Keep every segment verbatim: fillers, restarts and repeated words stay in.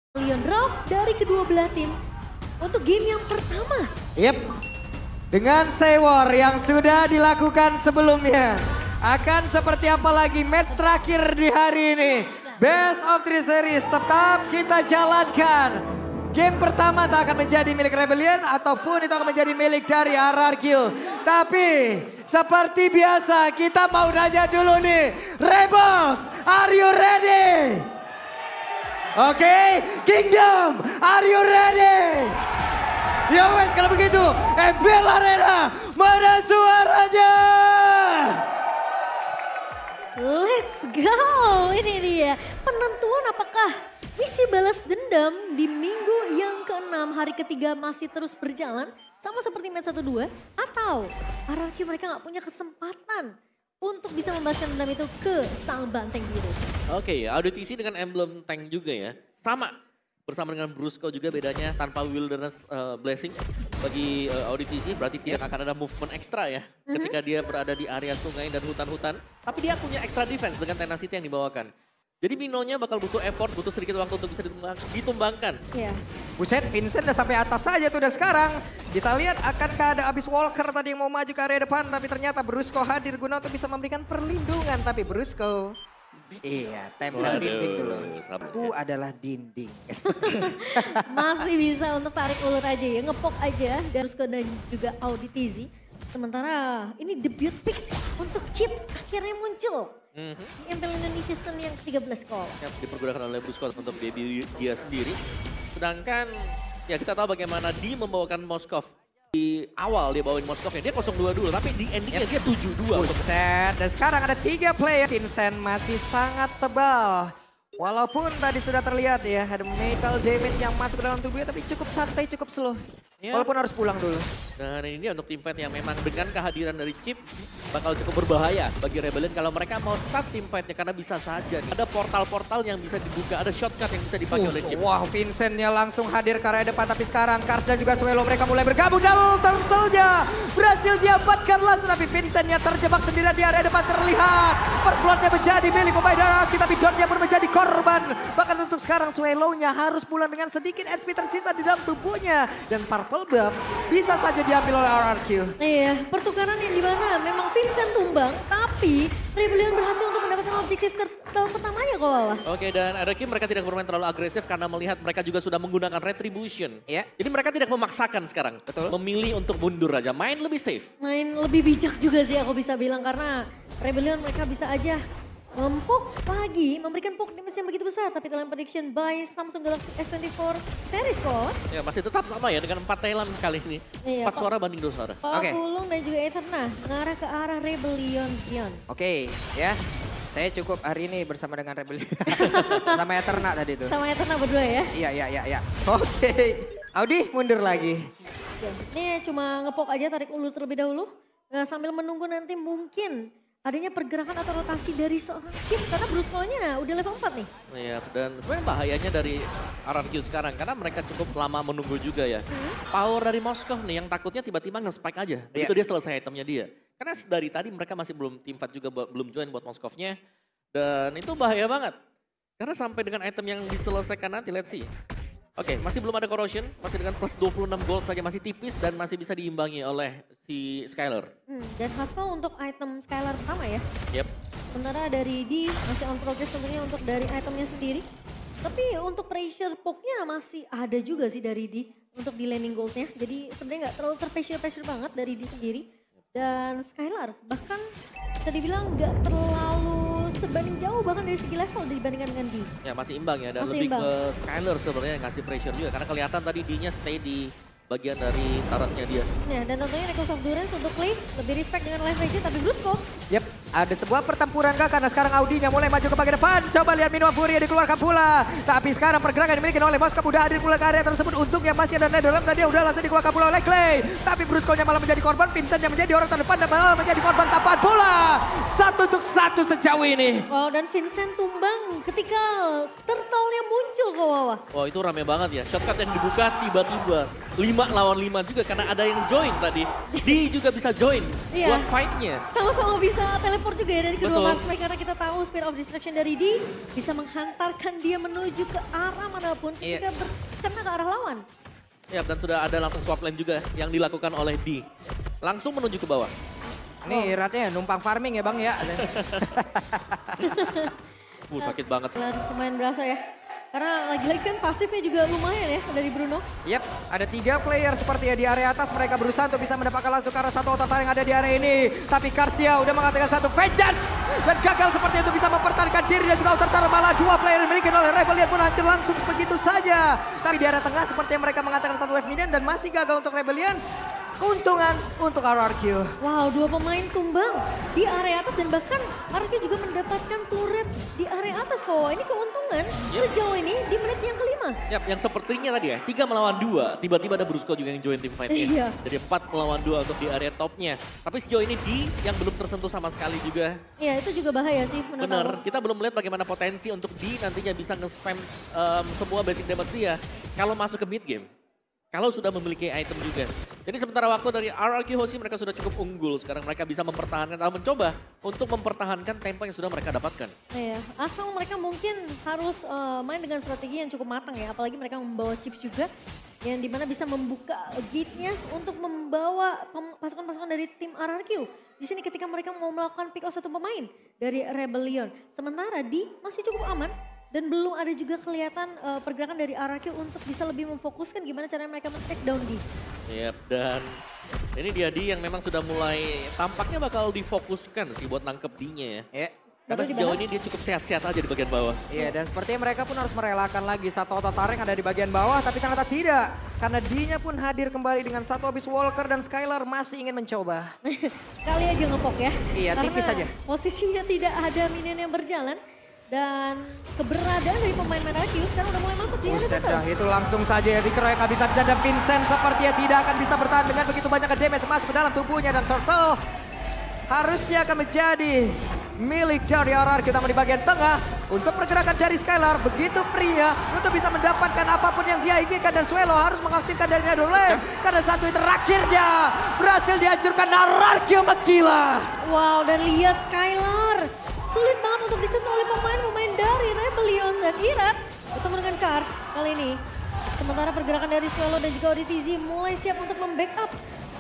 Leon Drop dari kedua belah tim untuk game yang pertama. Yep, dengan Sewor yang sudah dilakukan sebelumnya. Akan seperti apa lagi match terakhir di hari ini. Best of three series tetap kita jalankan. Game pertama tak akan menjadi milik Rebellion ataupun itu akan menjadi milik dari R R Q. Tapi seperti biasa kita mau nanya dulu nih. Rebels, are you ready? Oke, okay. Kingdom, are you ready? Ya wes kalau begitu, M P L Arena, mana suaranya? Let's go, ini dia penentuan apakah misi balas dendam di minggu yang keenam hari ketiga masih terus berjalan. Sama seperti match satu dua atau R R Q mereka gak punya kesempatan untuk bisa membalaskan dendam itu ke sang banteng biru. Oke, okay, Audit isi dengan emblem tank juga ya. Sama bersama dengan Brusco juga bedanya tanpa Wilderness uh, Blessing bagi uh, Audit isi berarti tidak akan ada movement ekstra ya. Mm-hmm. Ketika dia berada di area sungai dan hutan-hutan. Tapi dia punya extra defense dengan tenacity yang dibawakan. Jadi Minonya bakal butuh effort, butuh sedikit waktu untuk bisa ditumbang, ditumbangkan. Iya. Buset, Vincent udah sampai atas saja tuh udah sekarang. Kita lihat akankah ada abis Walker tadi yang mau maju ke area depan. Tapi ternyata Brusco hadir guna untuk bisa memberikan perlindungan. Tapi Brusco, iya tempel Waduh, dinding dulu. sabar. Aku adalah dinding. Masih bisa untuk tarik ulur aja ya, ngepok aja. Dan Brusco dan juga Auditizi. Sementara ini debut pick untuk Chips akhirnya muncul. Mm-hmm. M P L Indonesia Season yang ke tiga belas call. Yang dipergunakan oleh Brusco untuk debut dia sendiri. Sedangkan ya kita tahu bagaimana di membawakan Moskov. Di awal dia bawain Moskovnya, dia nol dua dulu. Tapi di endingnya yep. dia tujuh dua. Buset, dan sekarang ada tiga player. Vincent masih sangat tebal. Walaupun tadi sudah terlihat ya, ada metal damage yang masuk ke dalam tubuhnya. Tapi cukup santai, cukup slow. Ya. Walaupun harus pulang dulu. Dan ini dia untuk tim fight yang memang dengan kehadiran dari Chip bakal cukup berbahaya bagi Rebellion kalau mereka mau start tim fightnya karena bisa saja nih. Ada portal-portal yang bisa dibuka, ada shortcut yang bisa dipakai uh, oleh Chip. Wah, Vincentnya langsung hadir ke area depan tapi sekarang Kars dan juga Swelo mereka mulai bergabung dan turtle-nya berhasil diamankan langsung tapi Vincentnya terjebak sendirian di area depan terlihat. First blood-nya menjadi milik pemain Dark tapi Dotnya pun menjadi korban. Bahkan untuk sekarang Swelo-nya harus pulang dengan sedikit S P tersisa di dalam tubuhnya dan Purple Buff bisa saja diambil oleh R R Q. Iya, pertukaran yang dimana memang Vincent tumbang, tapi Rebellion berhasil untuk mendapatkan objektif turtle pertamanya kok Wawa. Oke, dan R R Q mereka tidak bermain terlalu agresif karena melihat mereka juga sudah menggunakan Retribution. Iya. Jadi mereka tidak memaksakan sekarang. Betul. Memilih untuk mundur aja, main lebih safe. Main lebih bijak juga sih aku bisa bilang karena Rebellion mereka bisa aja Mempuk lagi, memberikan poke damage yang begitu besar. Tapi talent prediction by Samsung Galaxy S dua puluh empat series squad. Ya masih tetap sama ya dengan empat talent kali ini. Iya, empat suara banding dua suara. Pak Oke. Pulung dan juga Eterna mengarah ke arah Rebellion Zion. Oke, ya. Saya cukup hari ini bersama dengan Rebellion. Sama Eterna tadi tuh. Sama Eterna berdua ya. Iya, iya, iya, iya. Oke. Audi mundur lagi. Ya, ini cuma ngepok aja, tarik ulur terlebih dahulu. Nah, sambil menunggu nanti mungkin adanya pergerakan atau rotasi dari seorang Chip karena Brusco-nya udah level empat nih. Iya, dan sebenarnya bahayanya dari R R Q sekarang karena mereka cukup lama menunggu juga ya. Hmm. Power dari Moskov nih yang takutnya tiba-tiba nge-spike aja. Begitu yeah. dia selesai itemnya dia. Karena dari tadi mereka masih belum team fight juga belum join buat Moskovnya. Dan itu bahaya banget. Karena sampai dengan item yang diselesaikan nanti, let's see. Oke, okay, masih belum ada corrosion, masih dengan plus dua puluh enam gold saja, masih tipis dan masih bisa diimbangi oleh si Skylar. Hmm, dan Haskell untuk item Skylar pertama ya. Yep. Sementara dari D masih on progress tentunya untuk dari itemnya sendiri. Tapi untuk pressure poke-nya masih ada juga sih dari D untuk di landing gold-nya. Jadi sebenarnya nggak terlalu terpressure-pressure banget dari D sendiri. Dan Skylar bahkan bisa dibilang nggak terlalu terbanding jauh bahkan dari segi level dibandingkan dengan D. Ya masih imbang ya dan masih lebih imbang. ke Skylar sebenarnya yang ngasih pressure juga karena kelihatan tadi D-nya stay di bagian dari taratnya dia. Ya, dan tentunya Necklace of Durance untuk Clay lebih respect dengan Life Rage tapi Brusco. Yep, ada sebuah pertempuran kah karena sekarang Audinya mulai maju ke bagian depan. Coba lihat Minua Fury yang dikeluarkan pula. Tapi sekarang pergerakan dimiliki oleh Moskov udah hadir pula ke area tersebut. Untungnya masih ada Netherlands tadi udah langsung dikeluarkan pula oleh Clay. Tapi Brusco-nya malah menjadi korban, Vincent yang menjadi orang terdepan dan malah menjadi korban tapan pula. Satu untuk satu sejauh ini. Wow, dan Vincent tumbang ketika turtle-nya muncul kok Wawa. Wah itu rame banget ya, shortcut yang dibuka tiba-tiba. lima lawan lima juga karena ada yang join tadi. D juga bisa join iya. buat fight-nya. Sama-sama bisa bisa teleport juga ya dari kedua Betul. marksman karena kita tahu Spear of Destruction dari D bisa menghantarkan dia menuju ke arah manapun Iya. ketika berkena ke arah lawan. Ya, dan sudah ada langsung swap lane juga yang dilakukan oleh D. Langsung menuju ke bawah. Nih iratnya numpang farming ya bang ya. Uh, sakit banget. Lumayan berasa ya. Karena lagi-lagi kan pasifnya juga lumayan ya dari Bruno. Yap, ada tiga player seperti ya di area atas. Mereka berusaha untuk bisa mendapatkan langsung ke arah satu otak yang ada di area ini. Tapi Karsia udah mengatakan satu vengeance. Dan gagal seperti itu bisa mempertahankan diri dan juga otak malah dua player yang dimiliki oleh Rebellion pun hancur langsung begitu saja. Tapi di area tengah seperti yang mereka mengatakan satu wave minion dan masih gagal untuk Rebellion. Keuntungan untuk R R Q. Wow, dua pemain tumbang di area atas dan bahkan R R Q juga mendapatkan turret di area atas kok. Ini keuntungan Yep. sejauh ini di menit yang kelima. Yap, yang sepertinya tadi ya, tiga melawan dua. Tiba-tiba ada Brusco juga yang join tim fight-nya. Iya. Jadi empat melawan dua untuk di area topnya. Tapi sejauh ini D yang belum tersentuh sama sekali juga. Iya, itu juga bahaya sih menurut Bener, aku. kita belum melihat bagaimana potensi untuk D nantinya bisa nge-spam em, semua basic damage dia. Kalau masuk ke mid game. Kalau sudah memiliki item juga. Jadi sementara waktu dari R R Q Hoshi mereka sudah cukup unggul. Sekarang mereka bisa mempertahankan atau mencoba untuk mempertahankan tempo yang sudah mereka dapatkan. Iya, asal mereka mungkin harus eh, main dengan strategi yang cukup matang ya. Apalagi mereka membawa chips juga. Yang dimana bisa membuka gate-nya untuk membawa pem- pasukan-pasukan dari tim R R Q. Di sini ketika mereka mau melakukan pick off satu pemain dari Rebellion. Sementara D masih cukup aman. Dan belum ada juga kelihatan uh, pergerakan dari R R Q untuk bisa lebih memfokuskan gimana caranya mereka men-take down D. Yap, dan ini dia D yang memang sudah mulai tampaknya bakal difokuskan sih buat nangkep D-nya ya. Ya. Karena Perlu sejauh dibahas. ini dia cukup sehat-sehat aja di bagian bawah. Iya, dan sepertinya mereka pun harus merelakan lagi satu otot tarik yang ada di bagian bawah, tapi ternyata tidak. Karena D-nya pun hadir kembali dengan satu habis Walker dan Skylar masih ingin mencoba. Sekali aja ngepok ya. Iya, Karena tipis aja. posisinya tidak ada minion yang berjalan. Dan keberadaan dari pemain-pemain R R Q sekarang udah mulai masuk di area Buset battle. dah, itu langsung saja ya dikeroyok habis-habisan dan Vincent sepertinya tidak akan bisa bertahan dengan begitu banyak damage masuk ke dalam tubuhnya dan Turtle harusnya akan menjadi milik dari R R Q namun di bagian tengah untuk pergerakan dari Skylar begitu pria untuk bisa mendapatkan apapun yang dia inginkan dan Suelo harus mengaktifkan dari Netherlands karena satu itu terakhirnya berhasil dihancurkan R R Q Makila. Wow, dan lihat Skylar. Sulit banget untuk disentuh oleh pemain-pemain dari Rebellion dan Irat. Bertemu dengan Kars kali ini. Sementara pergerakan dari Swallow dan juga O D T Z mulai siap untuk membackup.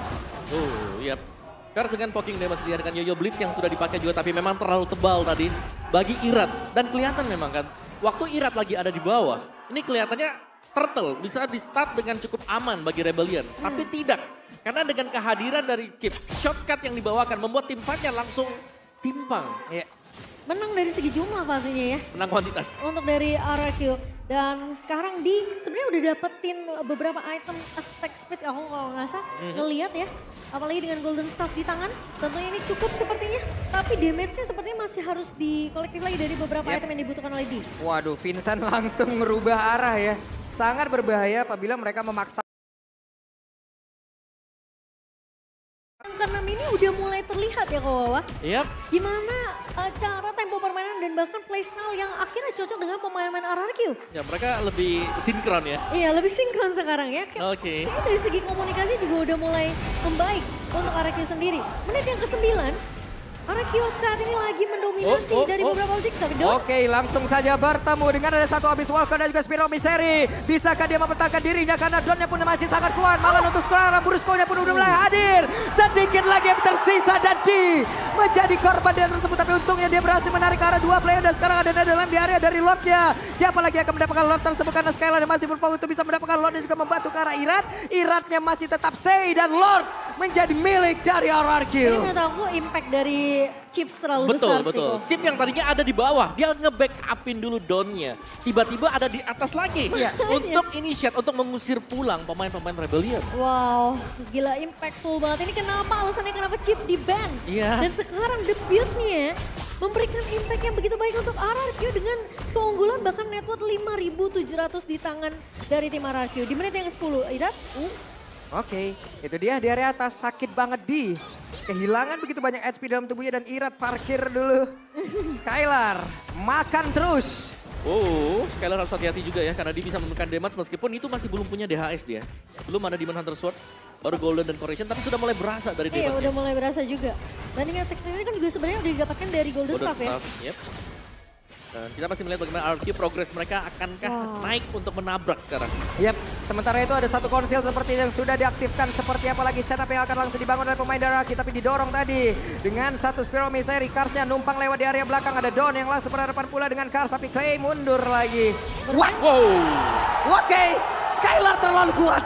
Oh, yap. Kars dengan poking damage dia dengan Yoyo Blitz yang sudah dipakai juga tapi memang terlalu tebal tadi bagi Irat. Dan kelihatan memang kan, waktu Irat lagi ada di bawah, ini kelihatannya Turtle bisa di start dengan cukup aman bagi Rebellion. Hmm. Tapi tidak, karena dengan kehadiran dari chip, shortcut yang dibawakan membuat tim fight-nya langsung timpang. Ya. Menang dari segi jumlah pastinya ya. Menang kuantitas. Untuk dari R R Q. Dan sekarang di sebenarnya udah dapetin beberapa item attack speed aku kalau nggak salah ngeliat ya. Apalagi dengan golden staff di tangan. Tentunya ini cukup sepertinya. Tapi damage-nya sepertinya masih harus dikolektif lagi dari beberapa Yep. item yang dibutuhkan oleh D. Waduh, Vincent langsung merubah arah ya. Sangat berbahaya apabila mereka memaksa. Karena ini udah mulai terlihat ya Kawawa. Yap. Gimana uh, cara tempo permainan dan bahkan playstyle yang akhirnya cocok dengan pemain-pemain R R Q. Ya mereka lebih sinkron ya. Iya lebih sinkron sekarang ya. Kayak- Oke. Kayaknya dari segi komunikasi juga udah mulai membaik untuk R R Q sendiri. Menit yang kesembilan, R R Q saat ini lagi mendominasi Oh, oh, dari oh. beberapa objek. Tapi Don, Oke, langsung saja bertemu dengan ada satu habis Walker dan juga Spiro Miseri. Bisakah dia mempertahankan dirinya karena Donnya pun masih sangat kuat. Malah untuk skor Brusco-nya pun udah mulai hadir. Sedikit lagi yang tersisa dan di menjadi korban dia tersebut. Tapi untungnya dia berhasil menarik ke arah dua player dan sekarang ada dalam di area dari Lordnya. Siapa lagi yang akan mendapatkan Lord tersebut karena Skylar masih berfokus untuk bisa mendapatkan Lord dan juga membantu ke arah Irat. Iratnya masih tetap stay dan Lord menjadi milik dari R R Q. ini menurut aku impact dari chips terlalu Betul, besar sih betul. kok. Chip yang tadinya ada di bawah, dia nge-backupin dulu downnya. Tiba-tiba ada di atas lagi. Iya. Untuk initiate, untuk mengusir pulang pemain-pemain Rebellion. Wow, gila impactful banget. Ini kenapa alasannya kenapa chip di ban? Iya. Dan sekarang debutnya memberikan impact yang begitu baik untuk R R Q dengan keunggulan bahkan network lima ribu tujuh ratus di tangan dari tim R R Q. Di menit yang kesepuluh, Irat. Uh, Oke, itu dia di area atas sakit banget di. Kehilangan begitu banyak H P dalam tubuhnya dan Irat parkir dulu. Skylar makan terus. Oh, Skylar harus hati-hati juga ya karena dia bisa menemukan damage meskipun itu masih belum punya D H S dia. Belum ada Demon Hunter Sword, baru Golden dan Correction tapi sudah mulai berasa dari Iya, damage. udah mulai berasa juga. Banding attack ini kan juga sebenarnya udah didapatkan dari Golden, Golden Staff ya. Staff, yep. Dan kita masih melihat bagaimana R Q progres mereka akankah Wow. naik untuk menabrak sekarang. Yap, sementara itu ada satu konsil seperti yang sudah diaktifkan. Seperti apa lagi setup yang akan langsung dibangun oleh pemain Daraki. Tapi didorong tadi dengan satu Spiral Missile. Karsnya numpang lewat di area belakang. Ada Don yang langsung berhadapan pula dengan Kars. Tapi Clay mundur lagi. Wah, Wow, oke. Skylar terlalu kuat.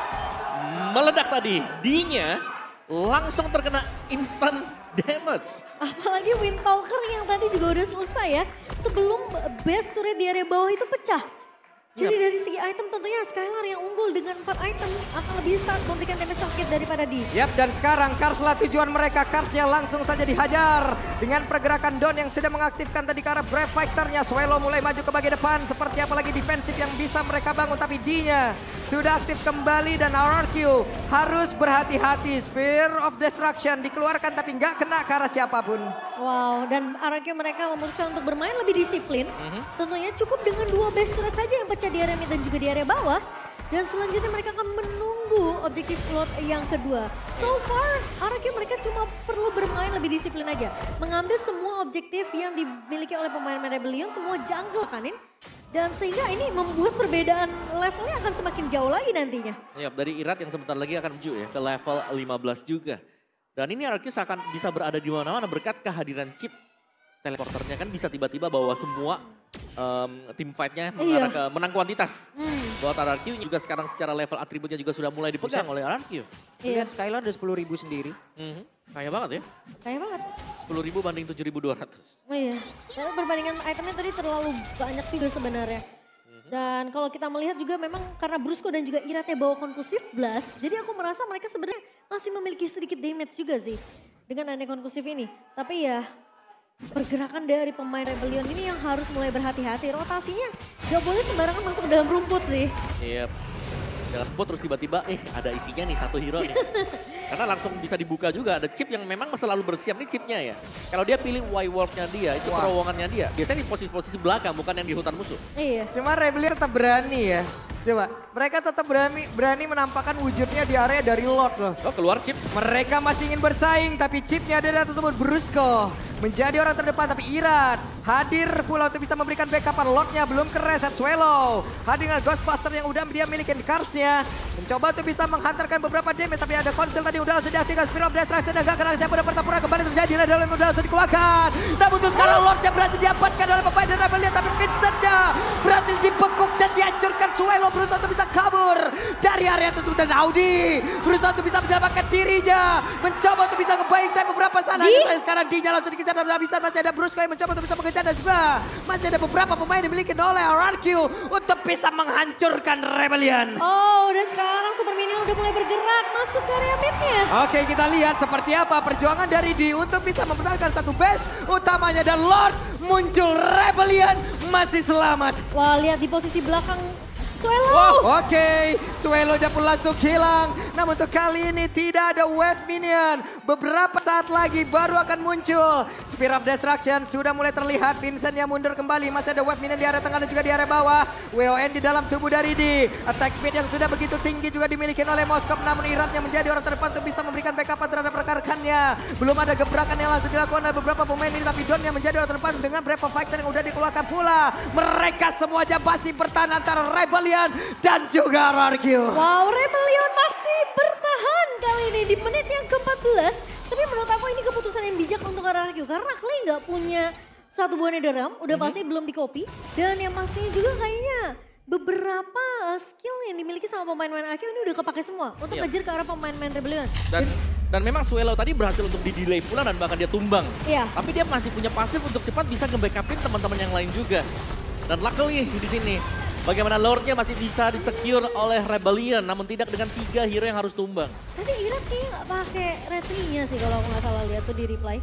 meledak tadi. D-nya langsung terkena instant damage. Apalagi Windtalker yang tadi juga udah selesai ya. Sebelum base turret di area bawah itu pecah. Jadi Yap. dari segi item tentunya Skylar yang unggul dengan empat item akan lebih saat memberikan damage sakit daripada di. Yap, dan sekarang Kars lah tujuan mereka. Karsnya langsung saja dihajar. Dengan pergerakan Don yang sudah mengaktifkan tadi ke arah Brave Fighter-nya. Swelo mulai maju ke bagian depan. Seperti apa lagi defensif yang bisa mereka bangun. Tapi D-nya sudah aktif kembali dan R R Q harus berhati-hati. Spear of Destruction dikeluarkan tapi nggak kena ke arah siapapun. Wow, dan R R Q mereka memutuskan untuk bermain lebih disiplin. Tentunya cukup dengan dua base turret saja yang pecah di area mid dan juga di area bawah. Dan selanjutnya mereka akan menunggu objektif slot yang kedua. So far, R R Q mereka cuma perlu bermain lebih disiplin aja. Mengambil semua objektif yang dimiliki oleh pemain-pemain Rebellion, semua jungle kanin. Dan sehingga ini membuat perbedaan levelnya akan semakin jauh lagi nantinya. Ya, dari Irat yang sebentar lagi akan menuju ya ke level lima belas juga. Dan ini R Q akan bisa berada di mana-mana berkat kehadiran chip teleporternya kan bisa tiba-tiba bawa semua um, tim fight-nya mengarah Iya. ke menang kuantitas. Hmm, Buat R R Q juga sekarang secara level atributnya juga sudah mulai dipegang oleh R R Q. iya, Lihat Skylar udah sepuluh ribu sendiri. Mhm. Kaya banget ya. kayak banget. sepuluh ribu banding tujuh ribu dua ratus. Oh iya, tapi perbandingan itemnya tadi terlalu banyak juga sebenarnya. Dan kalau kita melihat juga memang karena Brusco dan juga Iratnya bawa Concussive Blast, jadi aku merasa mereka sebenarnya masih memiliki sedikit damage juga sih dengan adanya Concussive ini. Tapi ya pergerakan dari pemain Rebellion ini yang harus mulai berhati-hati. Rotasinya gak boleh sembarangan masuk ke dalam rumput sih. Iya. Dengan bot terus tiba-tiba eh ada isinya nih satu hero nih. Karena langsung bisa dibuka juga ada chip yang memang selalu bersiap nih chipnya ya. Kalau dia pilih Y-World-nya dia, itu Wah. terowongannya dia. Biasanya di posisi-posisi belakang bukan yang di hutan musuh. Iya. Cuma Rebellion tetap berani ya. Coba, mereka tetap berani berani menampakkan wujudnya di area dari Lord loh. Oh keluar chip. Mereka masih ingin bersaing tapi chipnya adalah tersebut Brusco. Menjadi orang terdepan tapi Irat hadir pula untuk bisa memberikan backupan. Lordnya belum ke reset. Swallow hadir dengan Ghostbuster yang udah dia miliki di Karsnya. Mencoba untuk bisa menghantarkan beberapa damage tapi ada konsel tadi udah langsung diaktifkan. Spirit of Destruction dan gak kena siapa dan pertempuran kembali terjadi. Dalam udah langsung dikeluarkan. Namun itu sekarang Lordnya berhasil diamankan oleh pemain dan Rebellion tapi Vincentnya berhasil dibekuk dan dihancurkan. Swallow berusaha untuk bisa kabur dari area tersebut dan Audi berusaha untuk bisa menyelamatkan dirinya. Mencoba untuk bisa ngebaik time beberapa sana. Di? Saya sekarang di jalan untuk dikejar dan habisan. Masih ada Brusco yang mencoba untuk bisa mengejar dan juga masih ada beberapa pemain yang dimiliki oleh R R Q untuk bisa menghancurkan Rebellion. Oh, dan sekarang Super Minion udah mulai bergerak masuk ke area mid-nya. Oke, kita lihat seperti apa perjuangan dari D untuk bisa membenarkan satu base utamanya dan Lord muncul. Rebellion masih selamat. Wah, lihat di posisi belakang Swallow. Wah, oke. Swallow-nya pun langsung hilang. Namun untuk kali ini tidak ada wave minion. Beberapa saat lagi baru akan muncul. Spear of Destruction sudah mulai terlihat. Vincent yang mundur kembali. Masih ada wave minion di area tengah dan juga di area bawah. W O N di dalam tubuh dari D. Attack speed yang sudah begitu tinggi juga dimiliki oleh Moskov. Namun Irat yang menjadi orang terdepan untuk bisa memberikan backup terhadap rekan-rekannya. Belum ada gebrakan yang langsung dilakukan oleh beberapa pemain ini. Tapi Don yang menjadi orang terdepan dengan Brave Fighter yang udah dikeluarkan pula. Mereka semua aja masih bertahan antara Rebellion dan juga R R Q. Wow, Rebellion masih bertahan kali ini di menit yang ke empat belas. Tapi menurut aku ini keputusan yang bijak untuk R R Q. Karena Clay nggak punya satu buah Netherrealm, udah pasti belum di copy. Dan yang pastinya juga kayaknya beberapa skill yang dimiliki sama pemain-pemain R R Q ini udah kepake semua. Untuk Iya. ngejar ke arah pemain-pemain Rebellion. Dan dan memang Swallow tadi berhasil untuk di-delay pula dan bahkan dia tumbang. Iya. Tapi dia masih punya pasif untuk cepat bisa nge-backupin teman-teman yang lain juga. Dan luckily di sini bagaimana Lordnya masih bisa di-secure oleh Rebellion namun tidak dengan tiga hero yang harus tumbang. Tadi Irat kayaknya nggak pakai retry-nya sih kalau aku nggak salah lihat tuh di reply.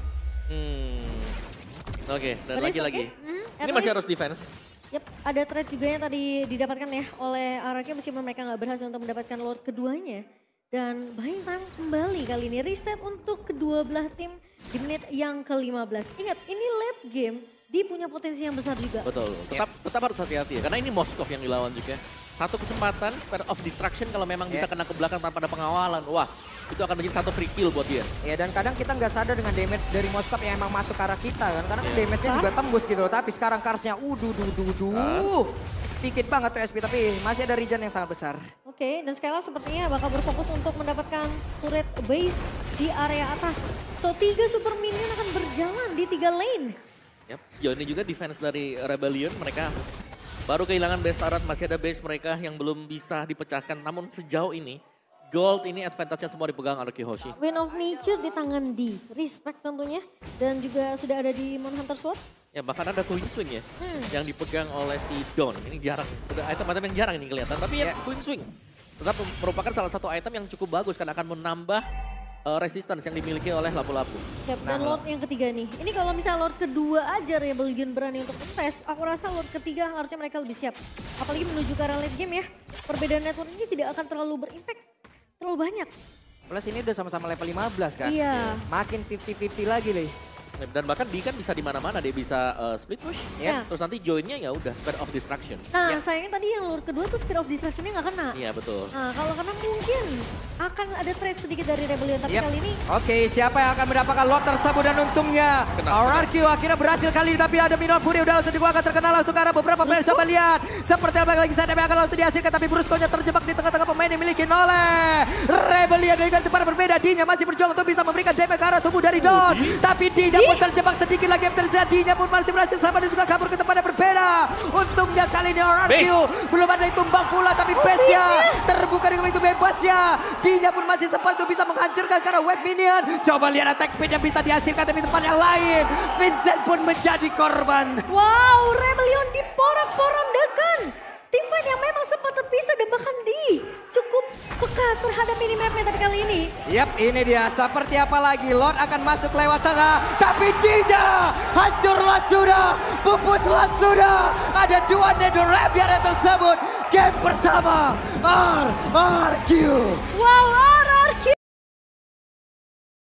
Hmm. Oke, dan But it's lagi-lagi. okay. Mhm, at Ini masih least- harus defense. Yap, ada trade juga yang tadi didapatkan ya oleh R R Q meskipun mereka nggak berhasil untuk mendapatkan Lord keduanya. Dan buying time kembali kali ini, reset untuk kedua belah tim di menit yang ke lima belas. Ingat, ini late game, Di punya potensi yang besar juga. Betul, tetap tetap harus hati-hati ya. Karena ini Moskov yang dilawan juga. Satu kesempatan, Spare of Distraction kalau memang bisa Yeah. kena ke belakang tanpa ada pengawalan. Wah, itu akan menjadi satu free kill buat dia. Ya dan kadang kita nggak sadar dengan damage dari Moskov yang emang masuk ke arah kita kan. Karena kan Yeah. damage-nya juga Kars. tembus gitu loh. Tapi sekarang Karsnya uduh duh duh duh. Dikit banget tuh S P tapi masih ada regen yang sangat besar. Oke, dan Skylar sepertinya bakal berfokus untuk mendapatkan turret base di area atas. So, tiga super minion akan berjalan di tiga lane. Yap, sejauh ini juga defense dari Rebellion mereka baru kehilangan base turret, masih ada base mereka yang belum bisa dipecahkan. Namun sejauh ini gold ini advantage-nya semua dipegang Araki Hoshi. Win of Nature di tangan D, respect tentunya. Dan juga sudah ada di Manhunter Sword. Ya bahkan ada Queen Swing ya Hmm. yang dipegang oleh si Don. Ini jarang, udah item-item yang jarang ini kelihatan. Tapi ya Yeah. Queen Swing tetap merupakan salah satu item yang cukup bagus karena akan menambah uh, resistance yang dimiliki oleh lapu-lapu. Yap, dan Nah. Lord yang ketiga nih. Ini kalau misalnya Lord kedua aja Rebellion berani untuk invest, aku rasa Lord ketiga harusnya mereka lebih siap. Apalagi menuju ke arah late game ya. Perbedaan network ini tidak akan terlalu berimpact. Terlalu banyak. Plus ini udah sama-sama level lima belas kan. Iya. Makin lima puluh lima puluh lagi Lih. Dan bahkan dia kan bisa di mana-mana, dia bisa uh, split push. Ya. Terus nanti joinnya ya udah Spare of Distraction. Nah, Ya. sayangnya tadi yang Lord kedua tuh Spear of Distraction-nya nggak kena. Iya betul. Nah, kalau kena mungkin akan ada trade sedikit dari Rebellion. Tapi Yap. kali ini Oke, siapa yang akan mendapatkan lot tersebut dan untungnya Kena, R R Q akhirnya berhasil kali ini tapi ada Minor Fury udah langsung dikeluarkan terkenal langsung ke arah beberapa pemain. Coba lihat seperti apa lagi saat akan langsung dihasilkan tapi Brusco-nya terjebak di tengah-tengah pemain yang dimiliki oleh Rebellion dengan tempat berbeda. D-nya masih berjuang untuk bisa memberikan damage ke arah tubuh dari Don. Tapi D-nya pun terjebak sedikit lagi yang terjadi. D-nya pun masih berhasil sama dan juga kabur ke tempat yang berbeda. Untungnya kali ini R R Q Base. belum ada yang tumbang pula tapi base-nya terbuka dengan itu bebasnya. D-nya pun masih sempat untuk bisa menghancurkan karena wave minion. Coba lihat attack speed yang bisa dihasilkan tapi tempat yang lain. Vincent pun menjadi korban. wow, Rebellion diporak-porandakan. Teamfight yang memang sempat terpisah dan bahkan di cukup peka terhadap minimapnya tapi kali ini. Yap, ini dia. Seperti apa lagi? Lord akan masuk lewat tengah. Tapi D-nya hancurlah sudah. Pupuslah sudah. Ada dua Netherlands yang tersebut. Game pertama R R Q. Wow,